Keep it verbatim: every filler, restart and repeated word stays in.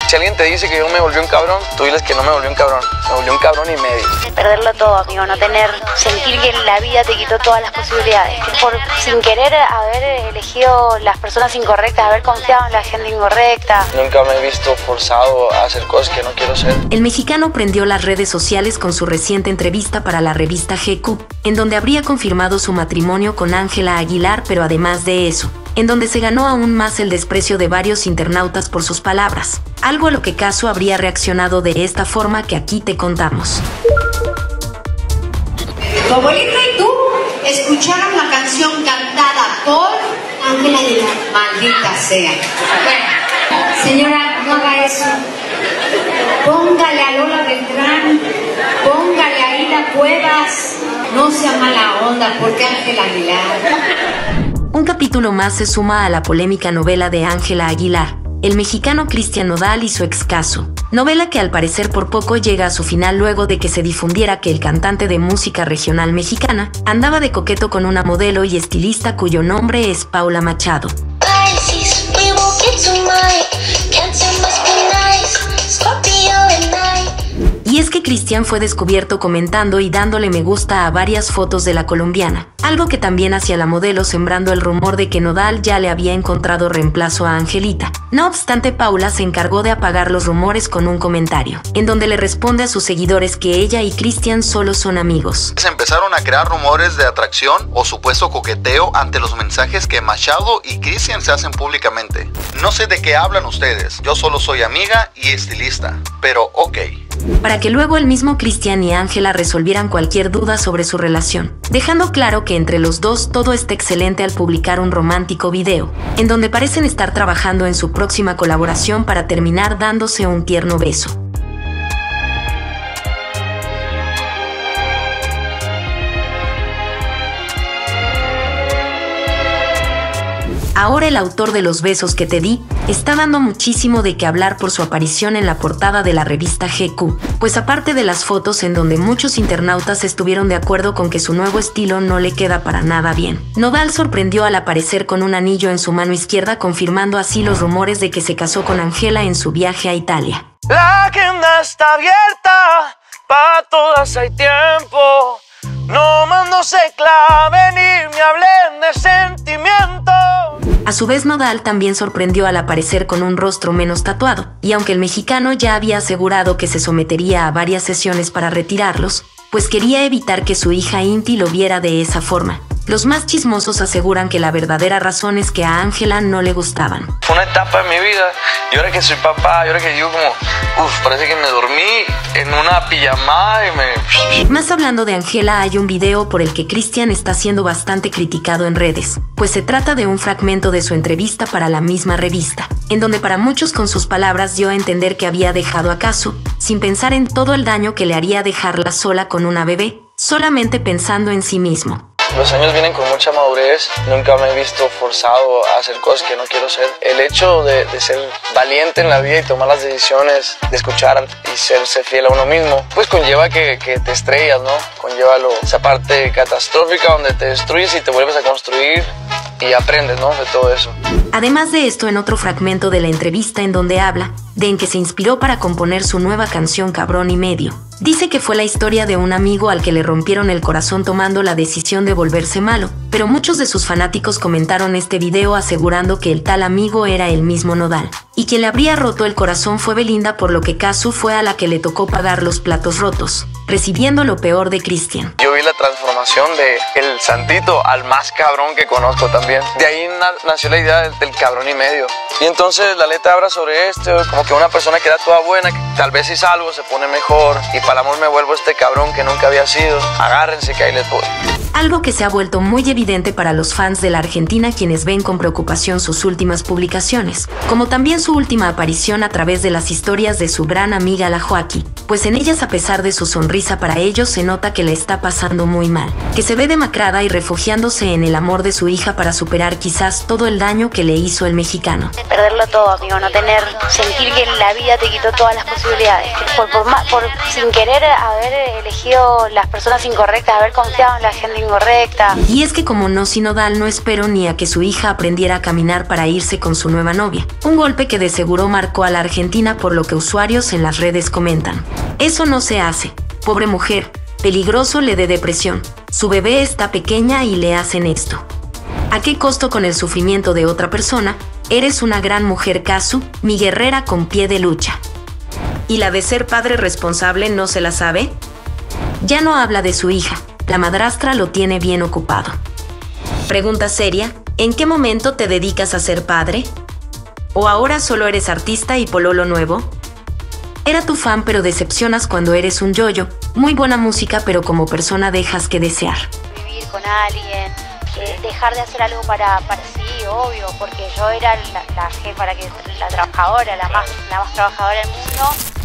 Si alguien te dice que yo me volví un cabrón, tú diles que no me volví un cabrón, me volví un cabrón y medio. Perderlo todo, amigo, no tener, sentir que la vida te quitó todas las posibilidades. Por sin querer haber elegido las personas incorrectas, haber confiado en la gente incorrecta. Nunca me he visto forzado a hacer cosas que no quiero ser. El mexicano prendió las redes sociales con su reciente entrevista para la revista G Q, en donde habría confirmado su matrimonio con Ángela Aguilar, pero además de eso, en donde se ganó aún más el desprecio de varios internautas por sus palabras, algo a lo que Casu habría reaccionado de esta forma que aquí te contamos. Tu abuelita y tú escucharon la canción cantada por Ángela Aguilar. Maldita sea. Bueno, señora, no haga eso. Póngale a Lola Beltrán, póngale a Ida Cuevas. No sea mala onda, porque Ángela Aguilar. Un capítulo más se suma a la polémica novela de Ángela Aguilar, el mexicano Cristian Nodal y su ex Casu. Novela que al parecer por poco llega a su final luego de que se difundiera que el cantante de música regional mexicana andaba de coqueto con una modelo y estilista cuyo nombre es Paula Machado. Y es que Cristian fue descubierto comentando y dándole me gusta a varias fotos de la colombiana, algo que también hacía la modelo, sembrando el rumor de que Nodal ya le había encontrado reemplazo a Angelita. No obstante, Paula se encargó de apagar los rumores con un comentario, en donde le responde a sus seguidores que ella y Cristian solo son amigos. Se empezaron a crear rumores de atracción o supuesto coqueteo ante los mensajes que Machado y Cristian se hacen públicamente. No sé de qué hablan ustedes, yo solo soy amiga y estilista, pero ok. Para que luego el mismo Cristian y Ángela resolvieran cualquier duda sobre su relación, dejando claro que entre los dos todo está excelente al publicar un romántico video, en donde parecen estar trabajando en su próxima colaboración para terminar dándose un tierno beso. Ahora el autor de Los besos que te di está dando muchísimo de qué hablar por su aparición en la portada de la revista G Q, pues aparte de las fotos en donde muchos internautas estuvieron de acuerdo con que su nuevo estilo no le queda para nada bien, Nodal sorprendió al aparecer con un anillo en su mano izquierda, confirmando así los rumores de que se casó con Ángela en su viaje a Italia. La agenda está abierta, pa' todas hay tiempo. No más no se claven y me hablen de sentimiento. A su vez, Nodal también sorprendió al aparecer con un rostro menos tatuado, y aunque el mexicano ya había asegurado que se sometería a varias sesiones para retirarlos, pues quería evitar que su hija Inti lo viera de esa forma. Los más chismosos aseguran que la verdadera razón es que a Ángela no le gustaban. Fue una etapa de mi vida, y ahora que soy papá, y ahora que digo como, uff, parece que me dormí en una pijamada y me... Más hablando de Ángela, hay un video por el que Cristian está siendo bastante criticado en redes, pues se trata de un fragmento de su entrevista para la misma revista, en donde para muchos con sus palabras dio a entender que había dejado a Casu, sin pensar en todo el daño que le haría dejarla sola con una bebé, solamente pensando en sí mismo. Los años vienen con mucha madurez, nunca me he visto forzado a hacer cosas que no quiero ser. El hecho de, de ser valiente en la vida y tomar las decisiones, de escuchar y serse fiel a uno mismo, pues conlleva que, que te estrellas, ¿no? Conlleva lo, esa parte catastrófica donde te destruyes y te vuelves a construir y aprendes, ¿no? De todo eso. Además de esto, en otro fragmento de la entrevista en donde habla de en que se inspiró para componer su nueva canción Cabrón y Medio, dice que fue la historia de un amigo al que le rompieron el corazón tomando la decisión de volverse malo, pero muchos de sus fanáticos comentaron este video asegurando que el tal amigo era el mismo Nodal, y quien le habría roto el corazón fue Belinda, por lo que Casu fue a la que le tocó pagar los platos rotos, recibiendo lo peor de Cristian. Yo vi la transformación de el santito al más cabrón que conozco también. De ahí na- nació la idea del, del cabrón y medio. Y entonces la letra habla sobre esto, como que una persona que era toda buena, que tal vez si salgo se pone mejor, y para el amor me vuelvo este cabrón que nunca había sido. Agárrense que ahí les voy. Algo que se ha vuelto muy evidente para los fans de la Argentina, quienes ven con preocupación sus últimas publicaciones, como también su última aparición a través de las historias de su gran amiga la Joaquí, pues en ellas, a pesar de su sonrisa para ellos, se nota que le está pasando muy mal, que se ve demacrada y refugiándose en el amor de su hija para superar quizás todo el daño que le hizo el mexicano. Perderlo todo, amigo, no tener, sentir que la vida te quitó todas las posibilidades. Por, por, por sin querer haber elegido las personas incorrectas, haber confiado en la gente incorrecta. incorrecta. Y es que como no sinodal no esperó ni a que su hija aprendiera a caminar para irse con su nueva novia. Un golpe que de seguro marcó a la argentina, por lo que usuarios en las redes comentan: eso no se hace, pobre mujer, peligroso, le dé depresión, su bebé está pequeña y le hacen esto. ¿A qué costo con el sufrimiento de otra persona? Eres una gran mujer, Casu, mi guerrera con pie de lucha. ¿Y la de ser padre responsable no se la sabe? Ya no habla de su hija, la madrastra lo tiene bien ocupado. Pregunta seria: ¿en qué momento te dedicas a ser padre? ¿O ahora solo eres artista y pololo nuevo? Era tu fan pero decepcionas cuando eres un yoyo. Muy buena música pero como persona dejas que desear. Vivir con alguien, eh, dejar de hacer algo para, para sí, obvio, porque yo era la, la jefa, la, que, la trabajadora, la más, la más trabajadora del mundo.